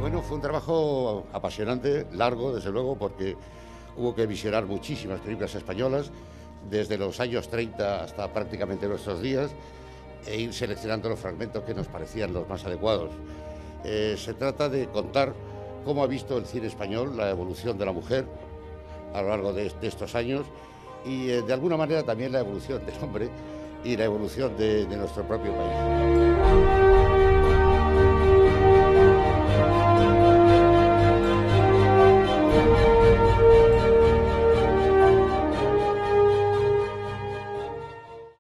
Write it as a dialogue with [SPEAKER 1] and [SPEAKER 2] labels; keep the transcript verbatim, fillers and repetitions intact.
[SPEAKER 1] Bueno, fue un trabajo apasionante, largo, desde luego, porque hubo que visionar muchísimas películas españolas, desde los años treinta hasta prácticamente nuestros días, e ir seleccionando los fragmentos que nos parecían los más adecuados. Eh, se trata de contar cómo ha visto el cine español la evolución de la mujer a lo largo de, de estos años y, eh, de alguna manera, también la evolución del hombre y la evolución de, de nuestro propio país.